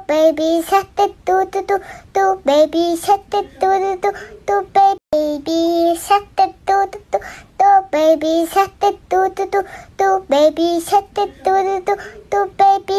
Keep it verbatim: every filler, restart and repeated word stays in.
baby shark do do do do do baby shark do do do do baby shark do do do do baby shark do do do do baby shark do do do do baby